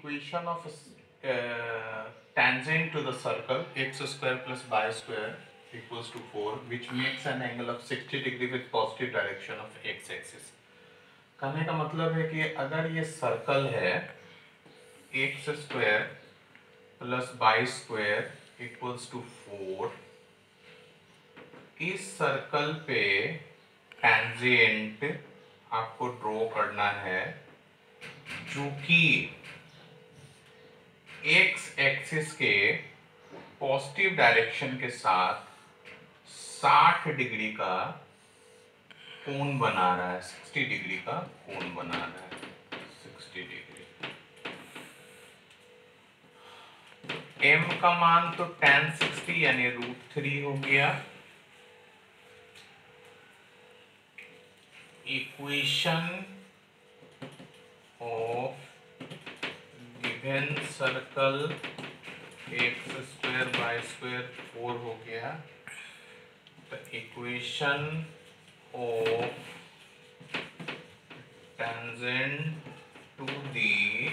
equation of tangent to the circle x square plus y square equals to 4, which makes an angle of 60 degree with positive direction of x axis. कहने का मतलब है कि अगर ये circle है x square plus y square equals to 4, इस circle पे टेंजेंट आपको ड्रॉ करना है जो कि एक्स एक्सिस के पॉजिटिव डायरेक्शन के साथ 60 डिग्री का कोण बना रहा है, 60 डिग्री का कोण बना रहा है, 60 डिग्री। m का मान तो tan 60 यानी √3 हो गया। Equation of given circle x square y square 4 हो गया। The equation of tangent to the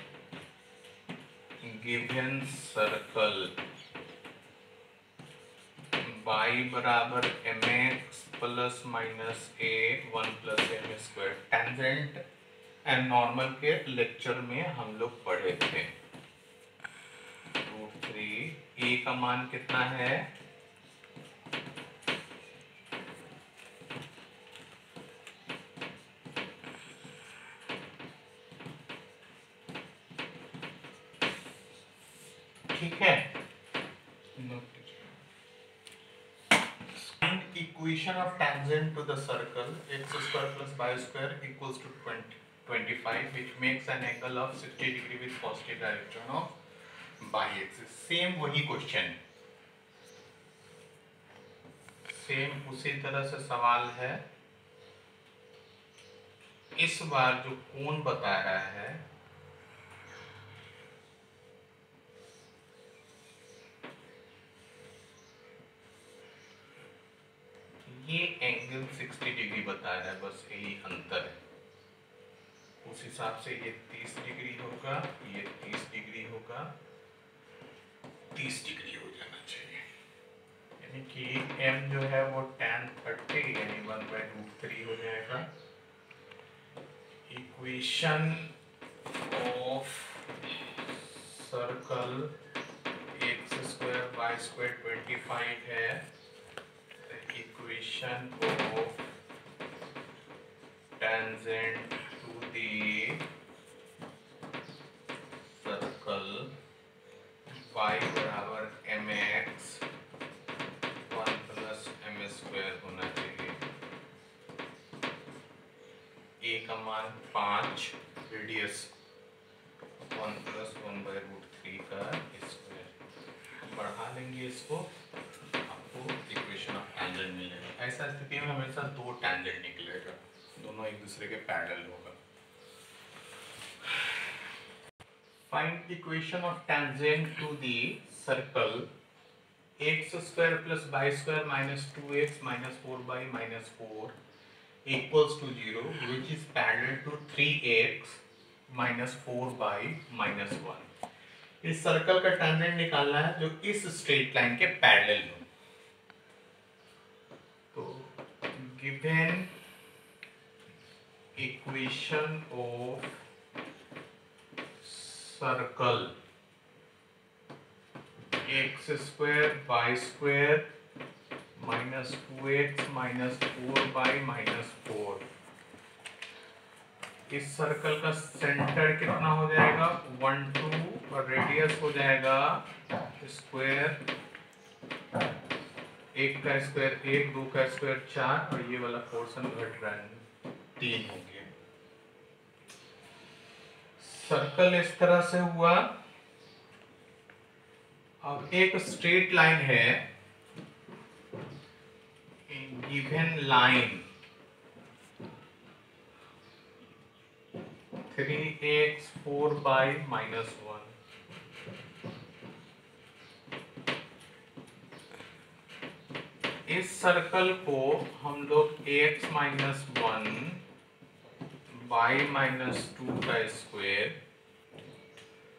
given circle y बराबर mx plus minus a 1 plus m square. Tangent and normal के लेक्चर में हम लोग पढ़े थे। √3 a का मान कितना है? ठीक है, equation of tangent to the circle x square plus y square equals to 25, which makes an angle of 60 degree with positive direction of y axis। Same वही क्वेश्चन, सेम उसी तरह से सवाल है। इस बार जो कोण बता रहा है ये एंगल 60 डिग्री बता रहा है, बस यही अंतर है। उस हिसाब से ये 30 डिग्री होगा, ये 30 डिग्री होगा, 30 डिग्री हो जाना चाहिए। यानी कि m जो है वो tan 30 यानी 1/√3 हो जाएगा। Equation of circle x square y square 25 है। Equation of tangent to the circle y बराबर mx 1 प्लस m स्क्वायर होना चाहिए। a का मान 5, रेडियस 1 प्लस 1/√3 का स्क्वायर। बढ़ा लेंगे इसको, इक्वेशन ऑफ टेंजेंट मिलेगा। ऐसा स्थिति में हमेशा दो टेंजेंट निकलेगा, दोनों एक दूसरे के पैरेलल होगा। Find equation of tangent to the circle x square plus y square minus 2x minus 4y minus 4 equals to 0, which is parallel to 3x minus 4y minus 1। इस सर्कल का टेंजेंट निकालना है जो इस स्ट्रेट लाइन के parallel हो। तो given equation of circle x square y square minus 2x minus 4y minus 4, इस सर्कल का सेंटर कितना हो जाएगा? 1 2, और रेडियस हो जाएगा स्क्वायर, एक का स्क्वायर 1, 2 का स्क्वायर 4, और ये वाला पोर्शन घट रहा है 3 हो गया। सर्कल इस तरह से हुआ। अब एक स्ट्रेट लाइन है, given line 3x 4y minus 1, इस सर्कल को हम लोग x माइनस 1 y माइनस 2 का स्क्वायर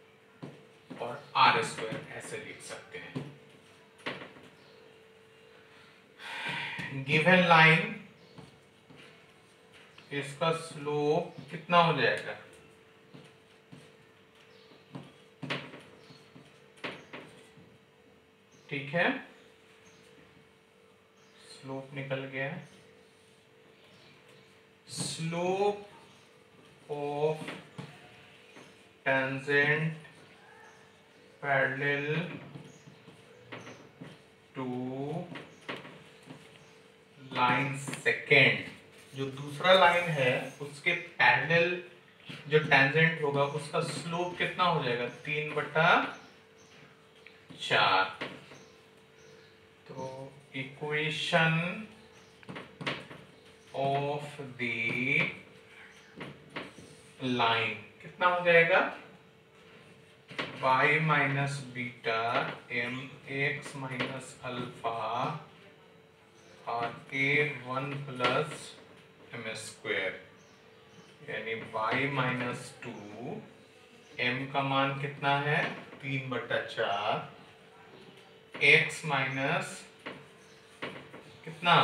गिवन लाइन इसका स्लोप कितना हो जाएगा? ठीक है, स्लोप निकल गया। Slope of tangent parallel to line second, जो दूसरा लाइन है उसके पैरेलल जो टेंजेंट होगा उसका स्लोप कितना हो जाएगा? 3/4। तो इक्वेशन ऑफ द लाइन कितना हो जाएगा? y minus beta m x minus alpha और a1 प्लस एम स्क्वायर, यानी y माइनस 2, m का मान कितना है? 3/4, x माइनस कितना?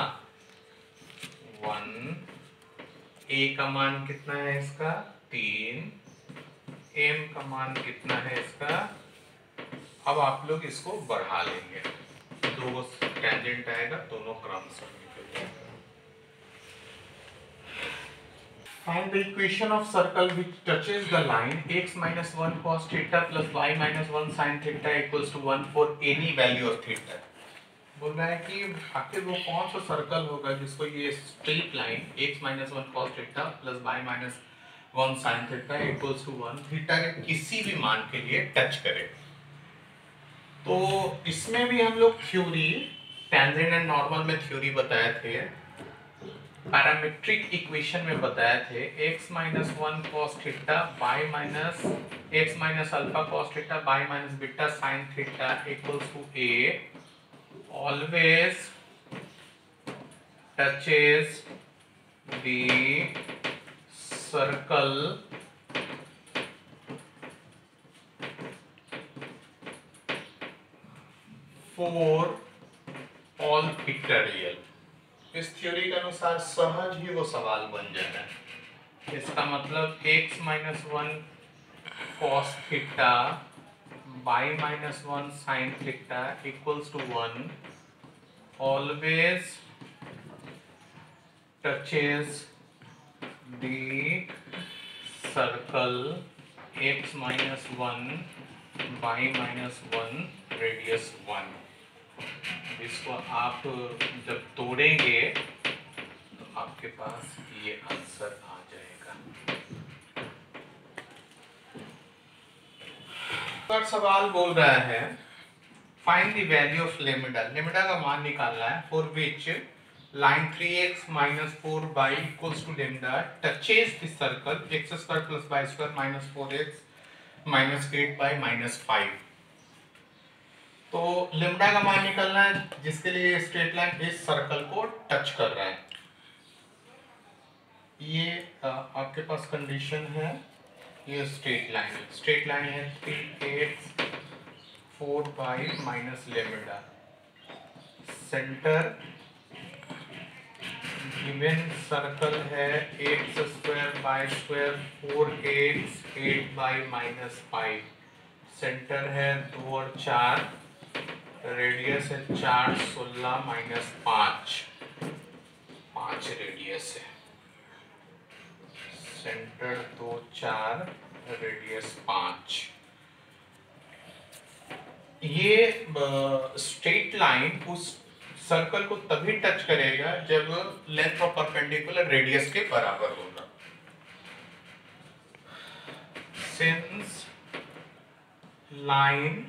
1, a का मान कितना है इसका? 3, m का मान कितना है इसका? अब आप लोग इसको बढ़ा लेंगे, दो टेंजेंट आएगा, दोनों क्रम से निकल जाएगा। Find the equation of circle which touches the line x minus 1 cos theta plus y minus 1 sin theta equals to 1 for any value of theta। बोल रहा है कि आखिर वो कौन सा सर्कल होगा जिसको ये straight line x minus 1 cos theta plus y minus 1 sin theta equals to 1 theta के किसी भी मान के लिए टच करे। तो इसमें भी हम लोग थ्योरी, टेंजेंट एंड नॉर्मल में थ्योरी बताए थे, पैरामेट्रिक इक्वेशन में बताए थे x minus 1 cos theta y minus x minus alpha cos theta y minus beta sin theta equals to a always touches the circle for all theta real। इस theory के अनुसार सहज ही वो सवाल बन जाता है। इसका मतलब x minus 1 cos theta y minus 1 sin theta equals to 1 always touches the circle x minus 1 y minus 1 radius 1। इसको आप जब तोड़ेंगे तो आपके पास ये आंसर आ जाएगा। पर सवाल बोल रहा है find the value of lambda, lambda का मान निकालना है for which line 3x minus 4y equals to lambda touches the circle x square plus y square minus 4x minus 8y minus 5। तो लेम्डा का मान निकालना है जिसके लिए स्ट्रेट लाइन इस सर्कल को टच कर रहा है। ये आपके पास कंडीशन है, ये स्ट्रेट लाइन है 3x 4y minus lambda. Centre given circle है x square y square 4x 8y minus 5। Centre है 2 और 4, रेडियस है 4 16 माइनस 5 रेडियस है। Centre 2 4 radius 5। ये स्ट्रेट लाइन उस सर्कल को तभी टच करेगा जब लेंथ ऑफ परपेंडिकुलर रेडियस के बराबर होगा। Since line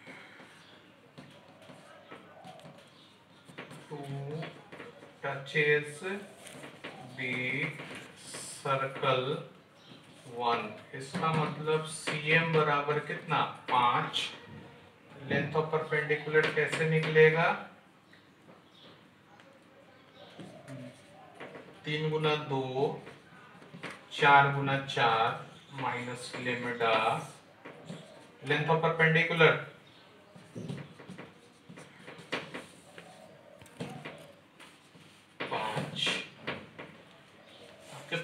touches the circle 1, इसका मतलब CM बराबर कितना 5। लेंथ ऑफ परपेंडिकुलर कैसे निकलेगा? 3 गुना 2 4 गुना 4 minus lambda length of perpendicular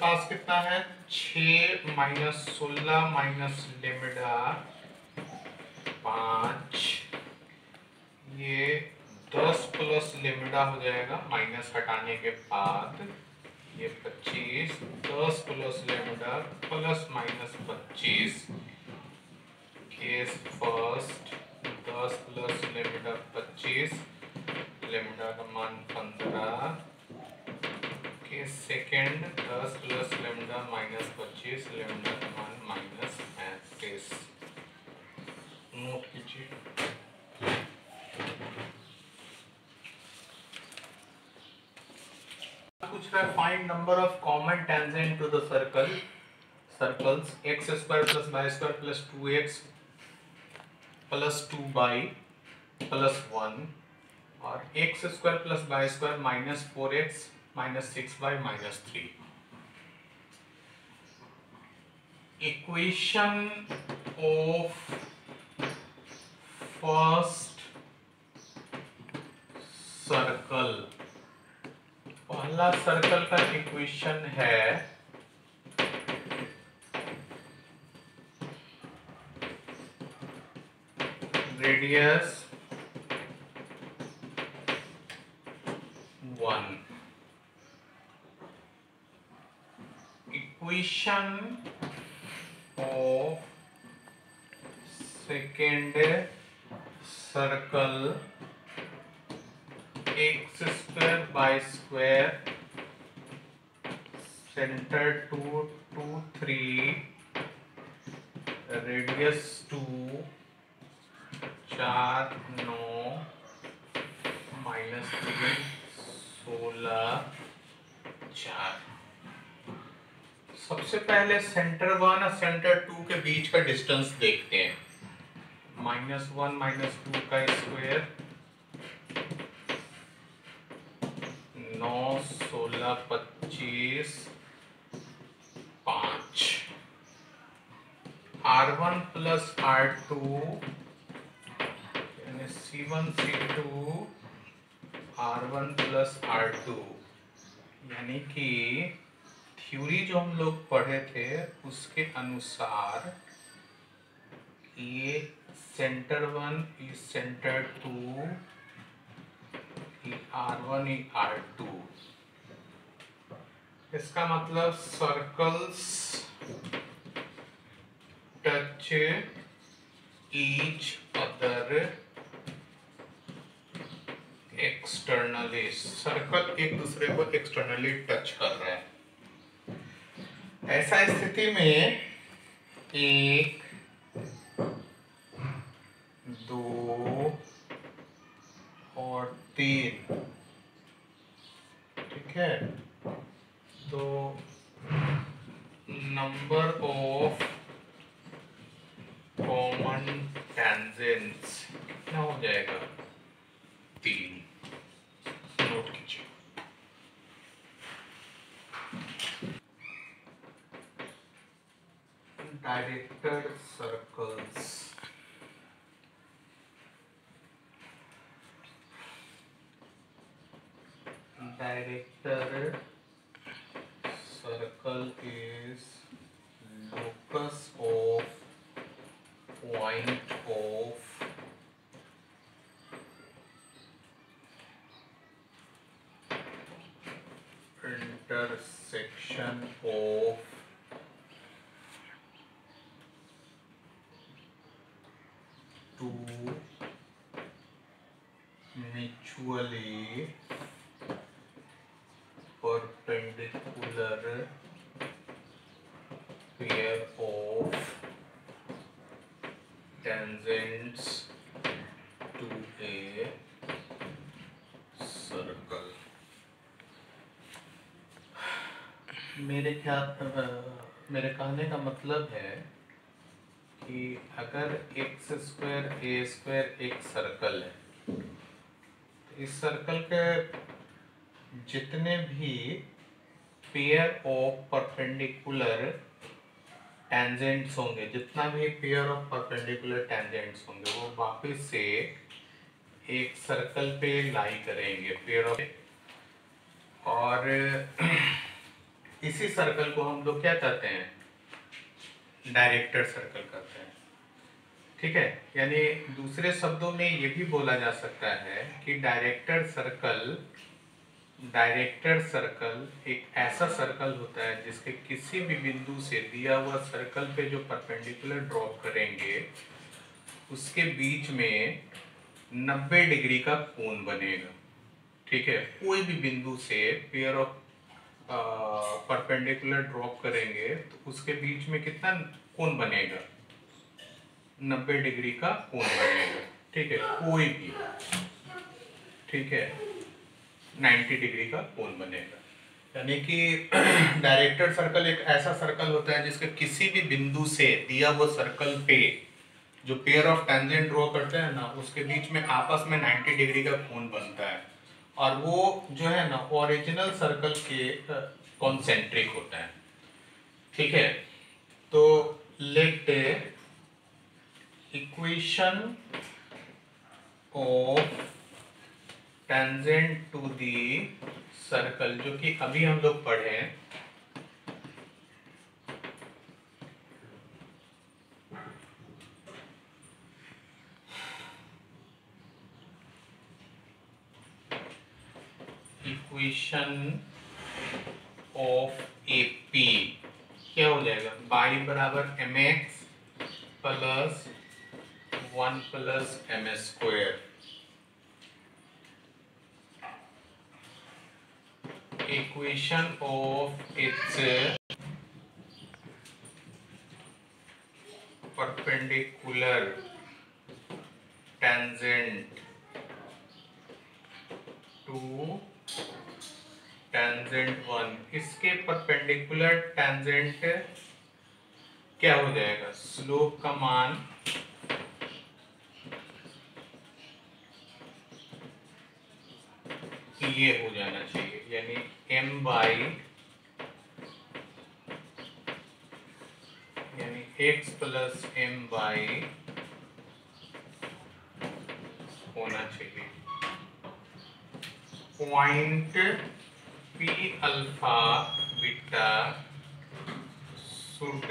पास कितना है 6 माइनस 16 माइनस लेमडा 5, ये 10 प्लस लेमडा हो जाएगा माइनस हटाने के बाद, ये 25, 10 plus lambda plus minus 25, case first 10 plus lambda 25, lambda का मान 15, case second 10 plus lambda minus 25, lambda का मान माइनस 35। नोट कीजिए। पूछ रहा है find number of common tangent to the circles x square plus y square plus 2x plus 2y plus 1 और x square plus y square minus 4x minus 6y minus 3। Equation of first circle, पहला circle का equation है radius 1, equation of second circle x square y square centre 2 2 3 radius 2 4 9 minus 3 16 4। सबसे पहले centre 1 और centre 2 के बीच का distance देखते हैं। -1 -2 का स्क्वायर 9 16 25 5, R1 प्लस R2 यानी C1 C2 R1 plus R2, यानी कि थ्योरी जो हम लोग पढ़े थे उसके अनुसार ये सेंटर 1 ये सेंटर 2 ये R1 ये R2, इसका मतलब circles touch each other externally, circle एक दूसरे को एक्सटर्नली टच कर रहे हैं। ऐसा स्थिति में 1 2 और 3, ठीक है, तो नंबर ऑफ कॉमन टेंजेंट्स कितना हो जाएगा 3। नोट कीजिए। Directed circles, directed circle is locus of point of intersection of two mutually perpendicular pair of tangents to a circle। मेरे कहने का मतलब है कि अगर एक्स स्क्वायर ए स्क्वायर एक सर्कल है, तो इस सर्कल के जितने भी पेयर ऑफ परपेंडिकुलर टेंजेंट्स होंगे, जितना भी पेयर ऑफ परपेंडिकुलर टेंजेंट्स होंगे, वो वापस से एक सर्कल पे लाई करेंगे पेयर ऑफ, और इसी सर्कल को हम लोग क्या कहते हैं, डायरेक्टेड सर्कल कहते हैं। ठीक है, यानी दूसरे शब्दों में ये भी बोला जा सकता है कि डायरेक्टेड सर्कल एक ऐसा सर्कल होता है जिसके किसी भी बिंदु से दिया हुआ सर्कल पे जो परपेंडिकुलर ड्रॉप करेंगे उसके बीच में 90 डिग्री का कोण बनेगा। ठीक है, कोई भी बिंदु से पेयर ऑफ परपेंडिकुलर ड्रॉप करेंगे तो उसके बीच में कितना कोण बनेगा, 90 डिग्री का कोण बनेगा। ठीक है, कोई भी, ठीक है, 90 डिग्री का कोण बनेगा। यानी कि डायरेक्टेड सर्कल एक ऐसा सर्कल होता है जिसके किसी भी बिंदु से दिया हुआ सर्कल पे जो पेयर ऑफ टेंजेंट ड्रॉ करते हैं ना उसके बीच में आपस में 90 डिग्री का कोण बनता है और वो जो है ना ओरिजिनल सर्कल के कॉन्सेंट्रिक होता है। ठीक है, तो let equation of tangent to the circle जो कि अभी हम लोग पढ़े हैं, इक्वेशन ऑफ ए पी क्या हो जाएगा, बाई बराबर m x plus 1 plus m square equation of its perpendicular tangent to tangent 1, इसके परपेंडिकुलर टेंजेंट क्या हो जाएगा, स्लोप का मान ये हो जाना चाहिए, यानी m बाई यानी x प्लस एम बाई होना चाहिए। पॉइंट p अल्फा बीटा शुड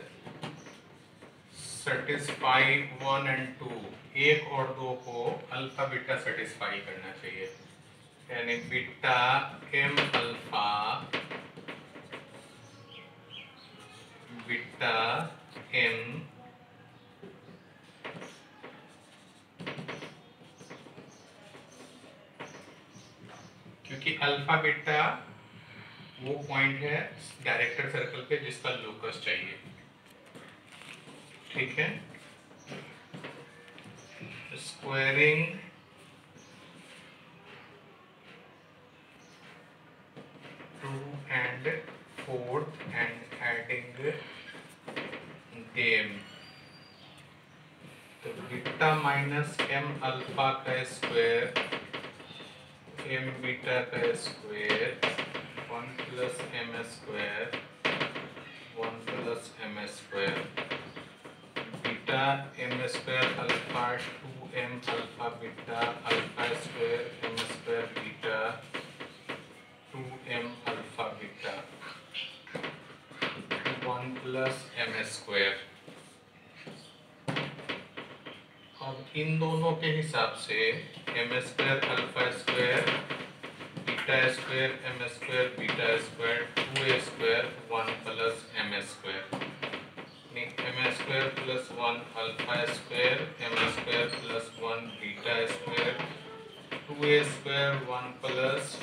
सेटिस्फाई 1 एंड 2, 1 और 2 को अल्फा बीटा सेटिस्फाई करना चाहिए, यानी beta m alpha beta m क्योंकि अल्फा बीटा वो पॉइंट है डायरेक्टेड सर्कल पे जिसका लोकस चाहिए। ठीक है, squaring and fourth and adding them, तो बीटा माइनस एम अल्फा का स्क्वायर एम बीटा का square 1 plus m square 1 plus m square beta m square alpha 2m alpha beta alpha square m square beta 2m alpha beta 1 plus m square. अब इन दोनों के हिसाब से m square alpha square beta square m square beta square 2a square 1 plus m square, m square plus 1 alpha square m square plus 1 beta square 2a square 1 plus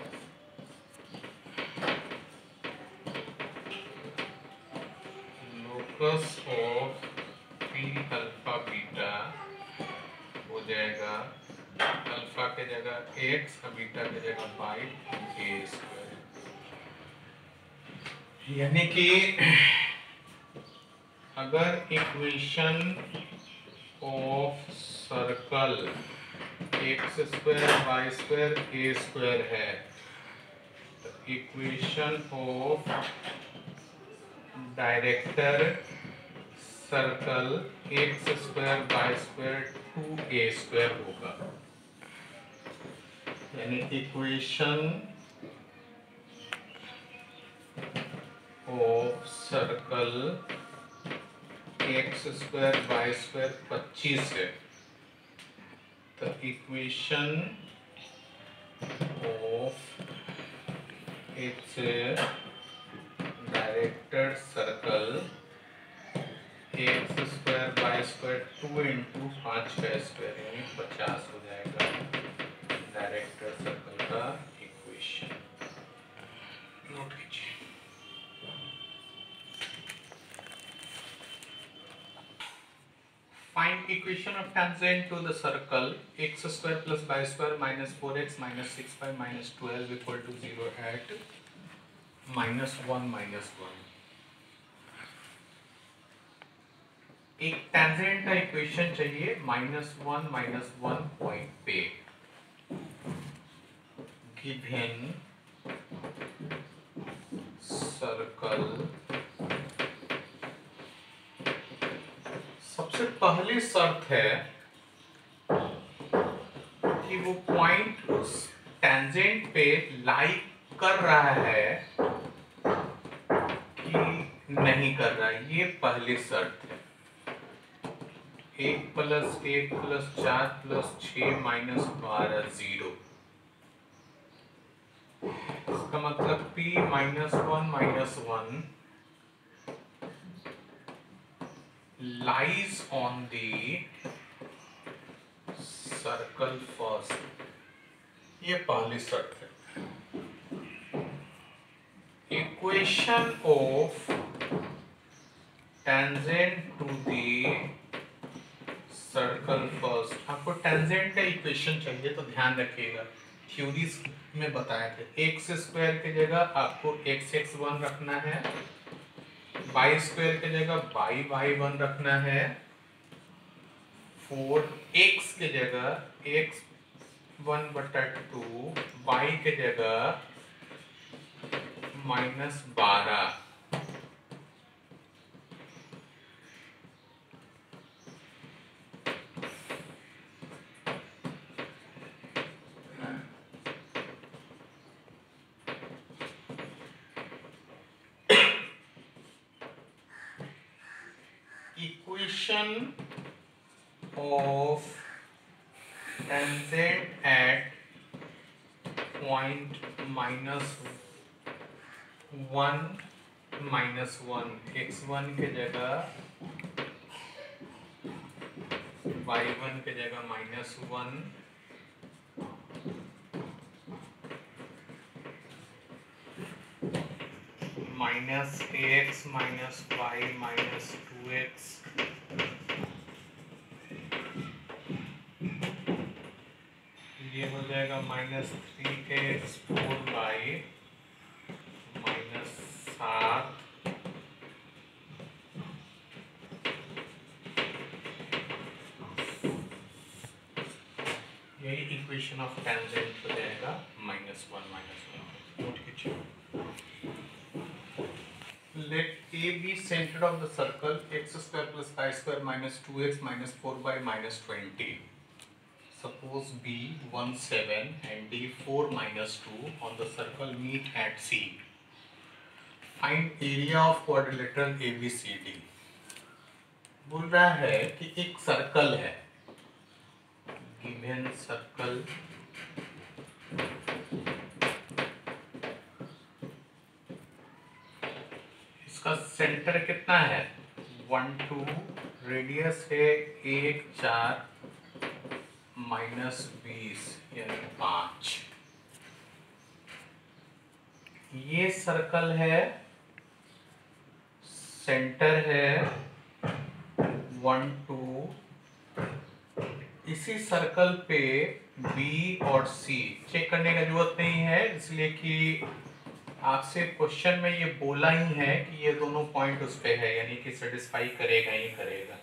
locus of p alpha beta हो जाएगा alpha के जगह x beta के जगह by a square, यानी कि अगर equation of circle x square y square a square है तो equation of director circle x square y square 2a square होगा, यानी equation of circle x square y square 25 है। The equation of its directed circle x square y square 2 into 5 का square यानी 50 हो जाएगा directed circle का equation. Note कीजिए। Find equation of tangent to the circle x square plus y square minus 4x minus 6y minus 12 equal to 0 at minus 1 minus 1। एक tangent का equation चाहिए -1 -1 point पे। गिवन सर्कल, सबसे पहली शर्त है कि वो पॉइंट उस टेंजेंट पे लाई कर रहा है कि नहीं कर रहा है, ये पहली शर्त है। 1 + 1 + 4 + 6 - 12 0। इसका मतलब p -1 -1 lies on the circle first। ये पहली शर्त है। Equation of tangent to the circle first. आपको टेंजेंट का इक्वेशन चाहिए तो ध्यान रखिएगा, थ्योरीज में बताए थे एक्स स्क्वायर की जगह आपको x(x1) रखना है, वाई स्क्वायर की जगह y(y1) रखना है, 4x की जगह x1/2, y की जगह -12। Equation of tangent at point -1 -1, x1 की जगह y1 की जगह -1, -ax -y -2x ये हो जाएगा -3x 4y -7। यही इक्वेशन ऑफ टेंजेंट हो जाएगा -1 -1। नोट कीजिए। Let A be center of the circle x square plus y square minus 2x minus 4y minus 20. Suppose B 1 7 and D 4 minus 2 on the circle meet at C. Find area of quadrilateral ABCD. बोल रहा है कि एक circle है, given circle इसका centre कितना है 1 2, radius है 1 4 -20 यानी 5। ये सर्कल है, सेंटर है 1 2। इसी सर्कल पे B और C चेक करने का जरूरत नहीं है, इसलिए कि आपसे क्वेश्चन में ये बोला ही है कि ये दोनों पॉइंट उस पे है, यानी कि सेटिस्फाई करेगा ही करेगा।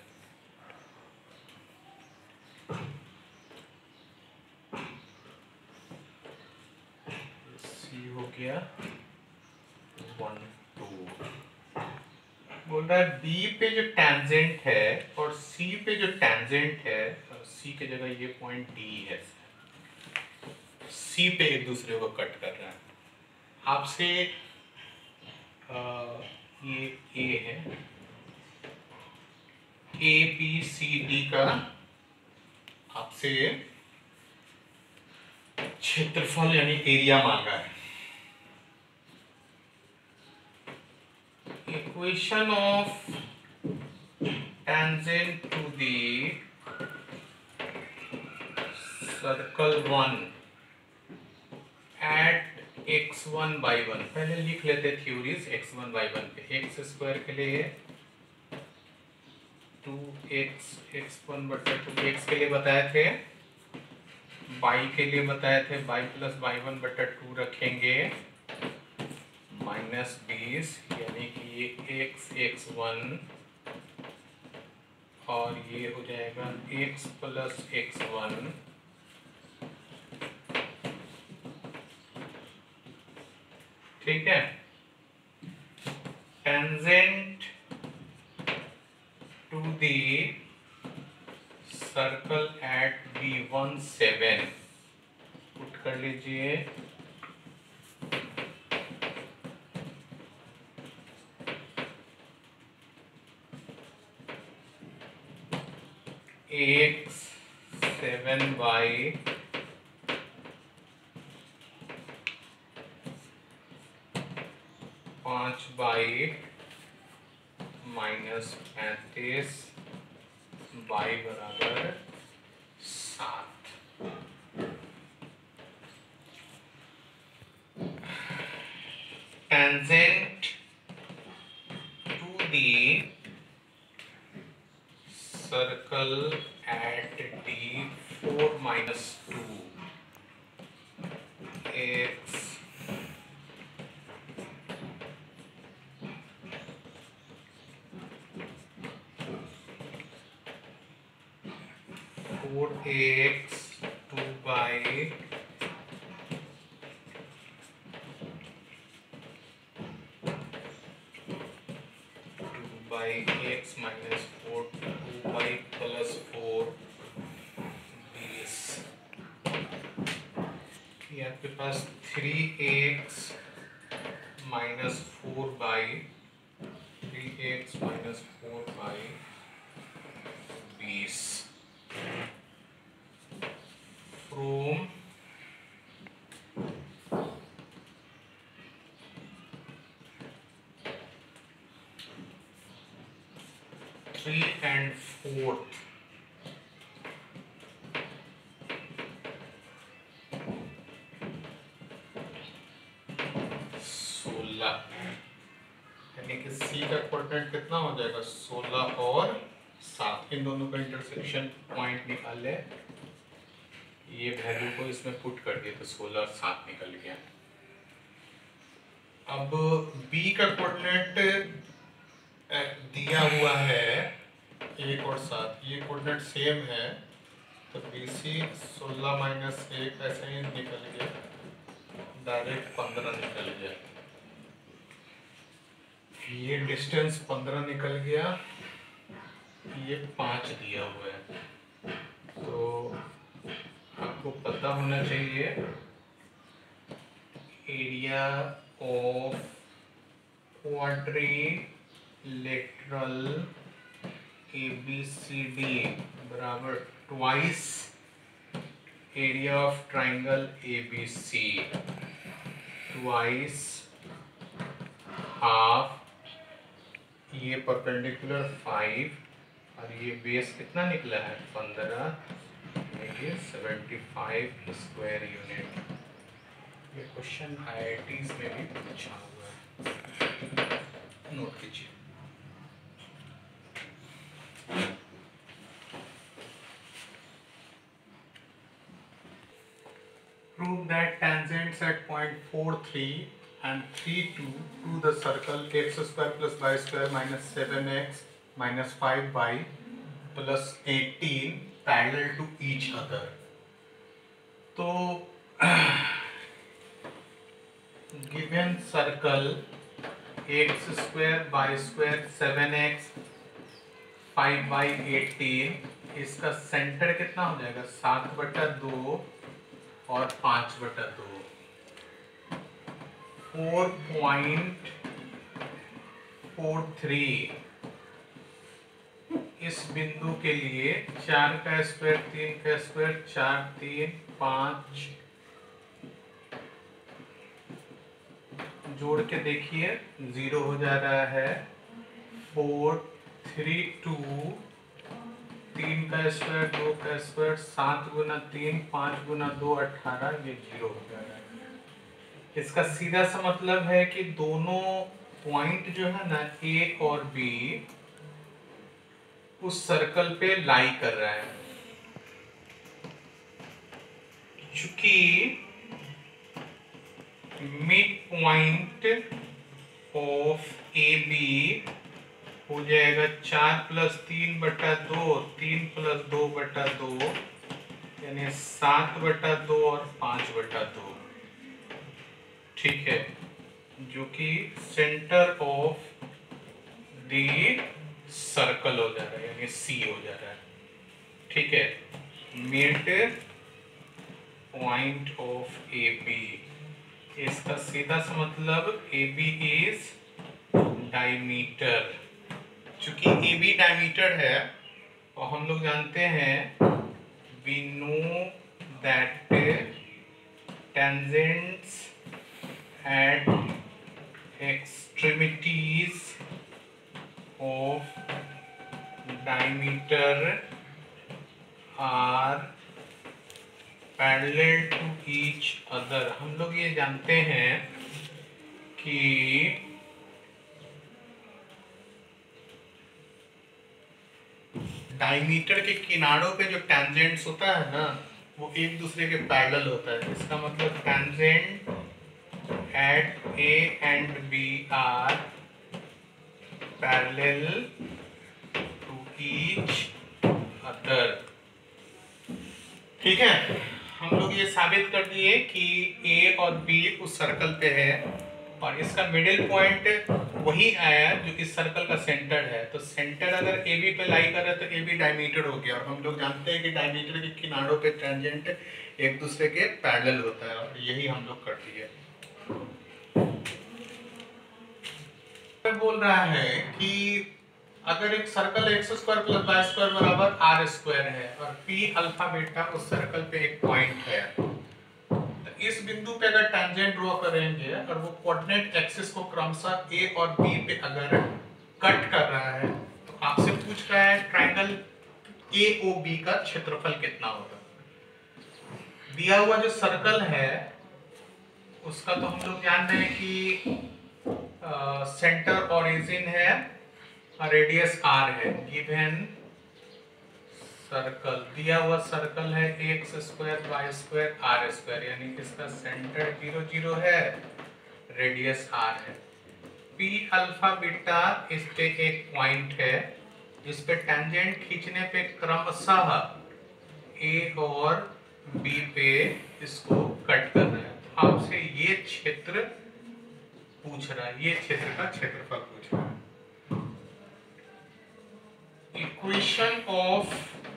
C हो गया 1 2। बोल रहा है B पे जो टेंजेंट है और C पे जो टेंजेंट है, C की जगह ये पॉइंट D है, C पे एक दूसरे को कट कर रहा है। आपसे ये ए है, ए बी सी डी का आपसे क्षेत्रफल यानी एरिया मांगा है। Equation of tangent to the circle 1 at x1 by 1। पहले लिख लेते थ्योरीज x1 by 1 पे। एक्स स्क्वायर के लिए 2x x1 बटा 2x के लिए बताए थे, y के लिए बताए थे y प्लस y1 बटा 2 रखेंगे -20, यानी कि ये x1 और ये हो जाएगा x प्लस x1 ठीक है। Tangent to the circle at B17 put कर लीजिए, x7y -5 -35 y बराबर 7। Tangent to the circle at D4 -2 x 4x 2 by 2 x minus 4 2y plus 4 20। ये आपके पास 3x minus 4 by 3x minus 4 by 20 from 3 and 4th यानी कि सी का coordinate कितना हो जाएगा 16 और 7। इन दोनों का इंटरसेक्शन पॉइंट निकाल ले, ये वैल्यू को इसमें पुट कर दिए तो 16 और 7 निकल गया। अब बी का कोऑर्डिनेट दिया हुआ है 1 और 7, ये कोऑर्डिनेट सेम है तो बी सी 16 माइनस 1 ऐसे ही निकल गया, डायरेक्ट 15 निकल गया। ये डिस्टेंस 15 निकल गया, ये 5 दिया हुआ है, तो आपको पता होना चाहिए एरिया ऑफ क्वाड्रिलेटरल ABCD बराबर twice area of triangle ABC, twice half ये परपेंडिकुलर 5 और ये बेस कितना निकला है 15, ये 75 स्क्वायर यूनिट। ये क्वेश्चन IITs में भी पूछा हुआ है, नोट कीजिए। Prove that tangents at point 4, 3 and 3, 2 to the circle x square plus y square minus 7x minus 5y plus 18 parallel to each other। तो given circle x square y square 7x 5y 18, इसका centre कितना हो जाएगा 7/2 और 5/2, 4.4 port 3 इस बिंदु के लिए 4 का स्क्वायर 3 का स्क्वायर 4 3 5 जोड़ के देखिए 0 हो जा रहा है। 4 3 2 3 का स्क्वायर 2 का स्क्वायर 7 गुना 3 5 गुना 2 18 ये 0 हो जा रहा है। इसका सीधा सा मतलब है कि दोनों पॉइंट जो है ना ए और बी उस सर्कल पे लाई कर रहा है। चूंकि mid point of A B हो जाएगा 4 प्लस 3 बटा 2 3 प्लस 2 बटा 2 यानी 7 बटा 2 और 5 बटा 2, ठीक है, जो कि सेंटर ऑफ द सर्कल हो जा रहा है यानी सी हो जा रहा है, ठीक है। Mid point of A B, इसका सीधा सा मतलब ए बी इज डायमीटर। चूंकि ए बी डायमीटर है और हम लोग जानते हैं we know that tangents at extremities of diameter are parallel to each other। हम लोग ये जानते हैं कि डायमीटर के किनारों पे जो टेंजेंट्स होता है ना वो एक दूसरे के पैरेलल होता है। इसका मतलब tangent at A and B are parallel each other, ठीक है। हम लोग ये साबित कर दिए कि ए और बी उस सर्कल पे है और इसका मिडिल पॉइंट वही आया जो इस सर्कल का सेंटर है। तो सेंटर अगर ए बी पे लाई कर रहा है तो ए बी डायमीटर हो गया और हम लोग जानते हैं कि डायमीटर के किनारों पे टेंजेंट एक दूसरे के पैरेलल होता है और यही हम लोग कर दिए। बोल रहा है कि अगर एक circle x square plus y square बराबर आर स्क्वायर है और पी अल्फा बीटा उस सर्कल पे एक पॉइंट है, तो इस बिंदु पे अगर टेंजेंट ड्रॉ करेंगे और वो कोऑर्डिनेट एक्सिस को क्रमशः ए और बी पे अगर कट कर रहा है तो आपसे पूछ रहा है ट्रायंगल ए ओ बी का क्षेत्रफल कितना होगा। दिया हुआ जो सर्कल है उसका तो हम लोग जान रहे हैं कि सेंटर ओरिजिन है और रेडियस आर है। गिवन सर्कल, दिया हुआ सर्कल है x square y square r square, यानी इसका सेंटर 0 0 है, रेडियस आर है। पी अल्फा बीटा इस पे एक पॉइंट है जिस पे टेंजेंट खींचने पे क्रमशः ए और बी पे इसको कट कर रहा है। तो आपसे ये क्षेत्र पूछ रहा है, ये क्षेत्र का क्षेत्रफल पूछ रहा है। Equation of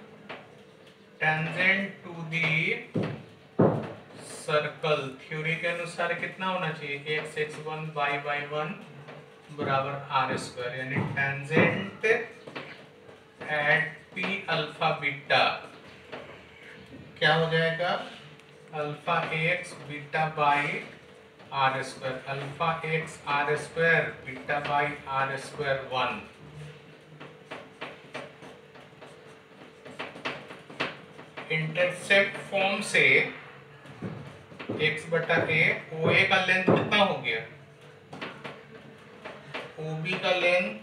tangent to the circle theory के अनुसार कितना होना चाहिए, x x one y y one बराबर आर स्क्वायर, यानी tangent at p alpha beta क्या हो जाएगा, alpha x beta y r square, alpha x r square beta y r square 1। Intercept form से x बटा ए, ओ ए का लेंथ कितना हो गया, ओ बी का लेंथ,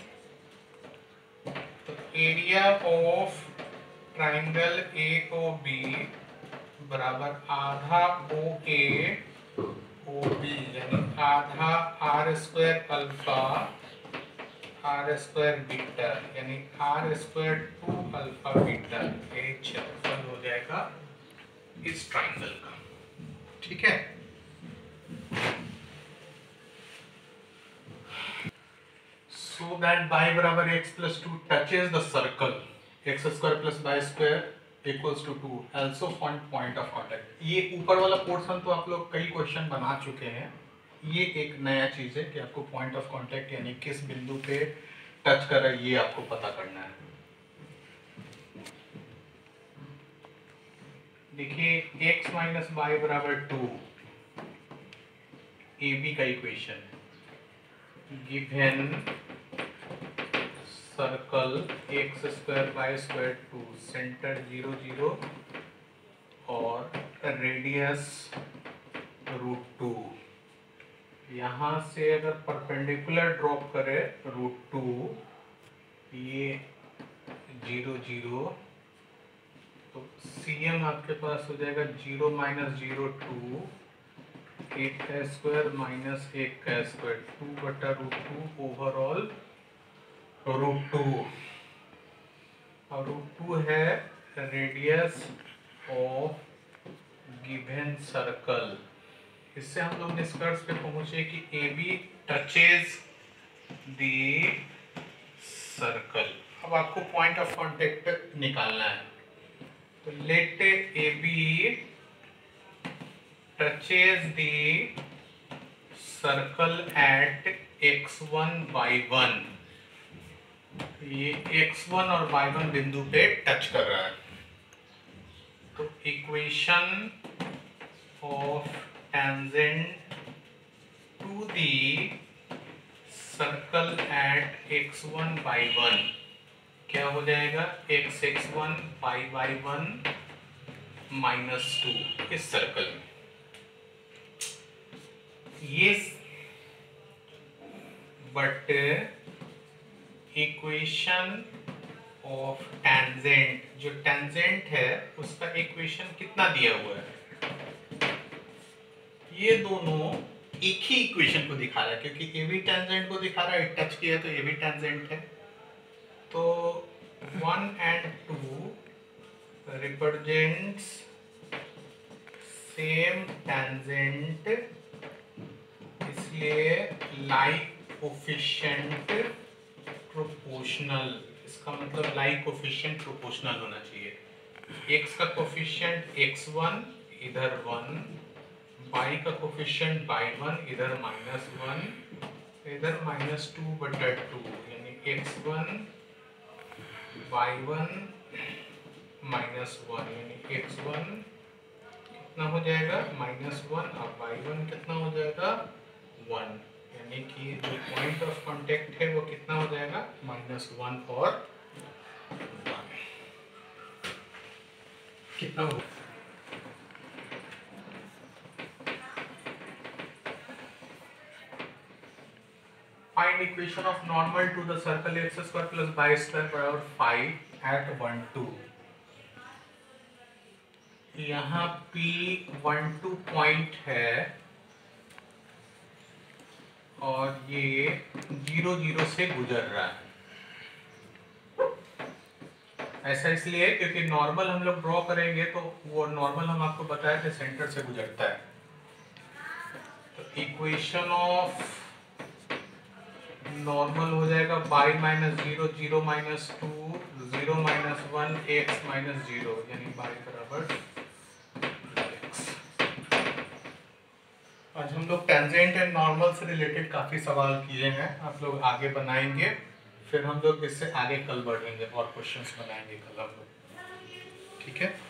तो area of triangle A O B बराबर आधा ओ ए ओ बी, यानी आधा r square alpha r square beta, यानी आर स्क्वायर 2 अल्फा बीटा, यही क्षेत्रफल हो जाएगा इस ट्राइंगल का, ठीक है। सो दैट y बराबर x plus 2 touches the circle x square plus y square equals to 2, also find point of contact. ये ऊपर वाला पोर्शन तो आप लोग कई क्वेश्चन बना चुके हैं, ये एक नया चीज है कि आपको पॉइंट ऑफ कांटेक्ट यानी किस बिंदु पे टच कर रहा है ये आपको पता करना है। देखिए x माइनस वाई बराबर 2 ए बी का equation given circle x square y square 2 centre 0 0 और रेडियस √2। यहाँ से अगर परपेंडिकुलर ड्रॉप करे √2 ये 0 0 तो CM आपके पास हो जाएगा 0 माइनस 0 2 1 का स्क्वायर माइनस 1 का स्क्वायर 2 बटा √2 ओवरऑल √2 और √2 है रेडियस ऑफ गिवन सर्कल। इससे हम लोग निष्कर्ष पे पहुंचे कि AB टचेज द सर्कल। अब आपको पॉइंट ऑफ कांटेक्ट निकालना है, तो let AB touches the circle at x1 y1। ये x1 और y1 बिंदु पे टच कर रहा है, तो equation of tangent to the circle at x1 y1 क्या हो जाएगा x1 y1 -2 इस सर्कल में। ये बट इक्वेशन ऑफ टेंजेंट, जो टेंजेंट है उसका इक्वेशन कितना दिया हुआ है, ये दोनों एक ही इक्वेशन को दिखा रहा है क्योंकि AB टेंजेंट को दिखा रहा है, टच किया तो AB टेंजेंट है। तो 1 and 2 रिप्रेजेंट्स सेम टेंजेंट, इसलिए लाइक कोफिशिएंट प्रोपोर्शनल। इसका मतलब लाइक कोफिशिएंट प्रोपोर्शनल होना चाहिए। x का कोफिशिएंट x1 इधर 1, y का कोफिशिएंट y1 इधर -1 इधर -2 बटा 2 यानी x1 y1 -1 यानी x1 कितना हो जाएगा -1 और y1 कितना हो जाएगा 1, यानी कि जो पॉइंट ऑफ कांटेक्ट है वो कितना हो जाएगा -1 और 1 कितना हो। Find equation of normal to the circle x square plus y square बराबर 5 at 1 2। यहाँ P12 पॉइंट है और ये 0 0 से गुजर रहा है। ऐसा इसलिए क्योंकि नॉर्मल हम लोग ड्रॉ करेंगे तो वो नॉर्मल हम आपको बताया थे सेंटर से गुजरता है। तो इक्वेशन ऑफ नॉर्मल हो जाएगा y -0 0 -2 0 -1 x -0 यानी y बराबर x। आज हम लोग टेंजेंट एंड नॉर्मल से रिलेटेड काफी सवाल किए हैं, आप लोग आगे बनाएंगे, फिर हम लोग इससे आगे कल बढ़ेंगे और क्वेश्चंस बनाएंगे कल हम लोग, ठीक है।